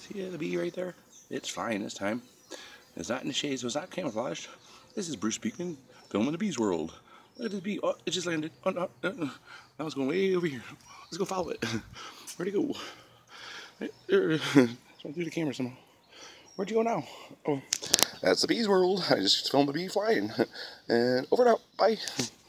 See the bee right there? It's flying this time. It's not in the shade, so it's not camouflaged. This is Bruce speaking, filming the bee's world. Look at this bee. Oh, it just landed. Oh, no, no. Now it's going way over here. Let's go follow it. Where'd it go? Right there. It's through the camera somehow. Where'd you go now? Oh, that's the bee's world. I just filmed the bee flying. And over and out. Bye.